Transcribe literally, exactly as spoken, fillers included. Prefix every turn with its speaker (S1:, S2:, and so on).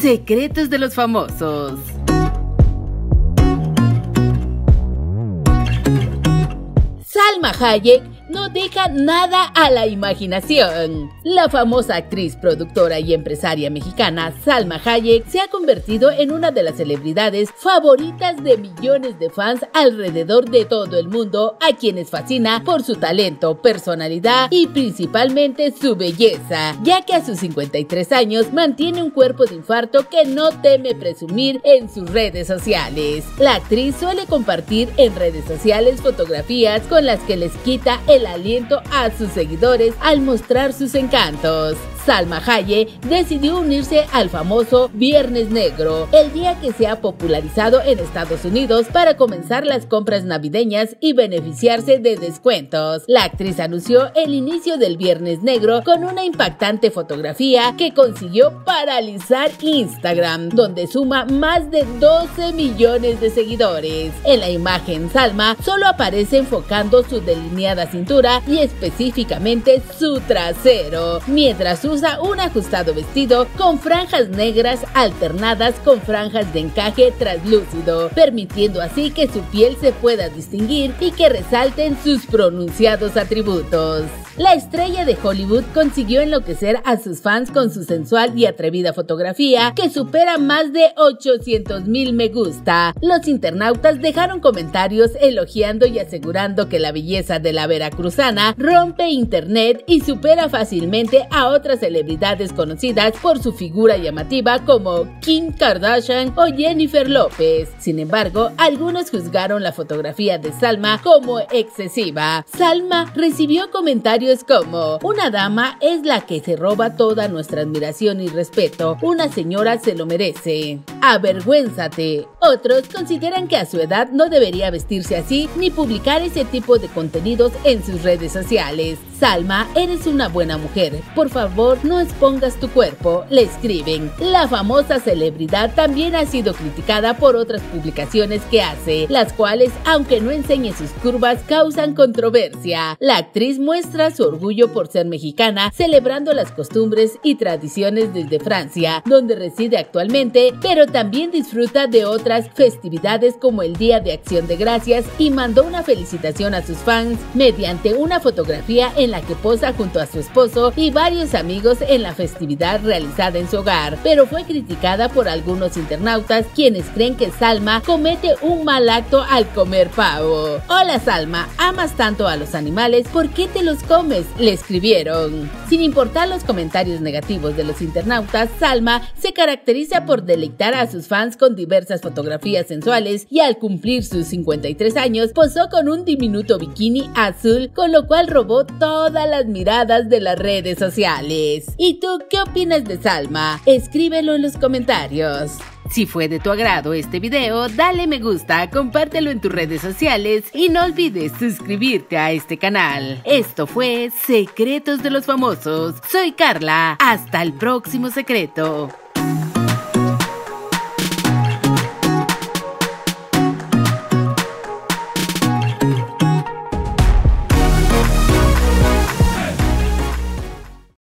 S1: Secretos de los famosos. Salma Hayek no deja nada a la imaginación. La famosa actriz, productora y empresaria mexicana Salma Hayek se ha convertido en una de las celebridades favoritas de millones de fans alrededor de todo el mundo, a quienes fascina por su talento, personalidad y principalmente su belleza, ya que a sus cincuenta y tres años mantiene un cuerpo de infarto que no teme presumir en sus redes sociales. La actriz suele compartir en redes sociales fotografías con las que les quita el aliento a sus seguidores al mostrar sus encantos. Salma Hayek decidió unirse al famoso Viernes Negro, el día que se ha popularizado en Estados Unidos para comenzar las compras navideñas y beneficiarse de descuentos. La actriz anunció el inicio del Viernes Negro con una impactante fotografía que consiguió paralizar Instagram, donde suma más de doce millones de seguidores. En la imagen, Salma solo aparece enfocando su delineada cintura y específicamente su trasero, mientras usa un ajustado vestido con franjas negras alternadas con franjas de encaje translúcido, permitiendo así que su piel se pueda distinguir y que resalten sus pronunciados atributos. La estrella de Hollywood consiguió enloquecer a sus fans con su sensual y atrevida fotografía que supera más de ochocientos mil me gusta. Los internautas dejaron comentarios elogiando y asegurando que la belleza de la veracruzana rompe internet y supera fácilmente a otras celebridades conocidas por su figura llamativa como Kim Kardashian o Jennifer López. Sin embargo, algunos juzgaron la fotografía de Salma como excesiva. Salma recibió comentarios como: una dama es la que se roba toda nuestra admiración y respeto, una señora se lo merece, avergüénzate. Otros consideran que a su edad no debería vestirse así ni publicar ese tipo de contenidos en sus redes sociales. Salma, eres una buena mujer, por favor no expongas tu cuerpo, le escriben. La famosa celebridad también ha sido criticada por otras publicaciones que hace, las cuales, aunque no enseñe sus curvas, causan controversia. La actriz muestra su orgullo por ser mexicana, celebrando las costumbres y tradiciones desde Francia, donde reside actualmente, pero también disfruta de otras festividades como el Día de Acción de Gracias, y mandó una felicitación a sus fans mediante una fotografía en la que posa junto a su esposo y varios amigos en la festividad realizada en su hogar, pero fue criticada por algunos internautas, quienes creen que Salma comete un mal acto al comer pavo. Hola Salma, amas tanto a los animales, ¿por qué te los comes?, le escribieron. Sin importar los comentarios negativos de los internautas, Salma se caracteriza por deleitar a sus fans con diversas fotografías sensuales, y al cumplir sus cincuenta y tres años posó con un diminuto bikini azul, con lo cual robó todas las miradas de las redes sociales. ¿Y tú qué opinas de Salma? Escríbelo en los comentarios. Si fue de tu agrado este video, dale me gusta, compártelo en tus redes sociales y no olvides suscribirte a este canal. Esto fue Secretos de los Famosos. Soy Carla. Hasta el próximo secreto.